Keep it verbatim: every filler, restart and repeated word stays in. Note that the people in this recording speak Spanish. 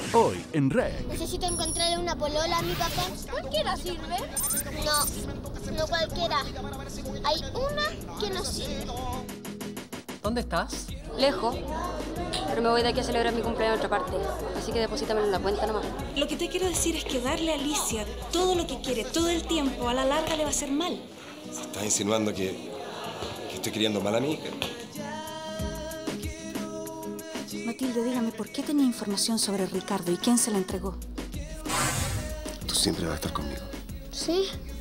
Hoy en Rec. Necesito encontrarle una polola a mi papá. ¿Cualquiera sirve? No, no cualquiera. Hay una que no sirve. ¿Dónde estás? Lejos, pero me voy de aquí a celebrar mi cumpleaños en otra parte. Así que deposítamelo en la cuenta nomás. Lo que te quiero decir es que darle a Alicia todo lo que quiere, todo el tiempo, a la larga le va a hacer mal. ¿Se estás insinuando que, que estoy queriendo mal a mi hija? Matilde, dígame, ¿por qué tenía información sobre Ricardo y quién se la entregó? Tú siempre vas a estar conmigo. ¿Sí?